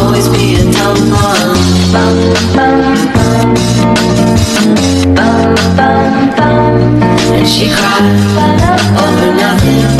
always be a telephone. Bum, bum, bum. Bum, bum, bum. And she cried over nothing.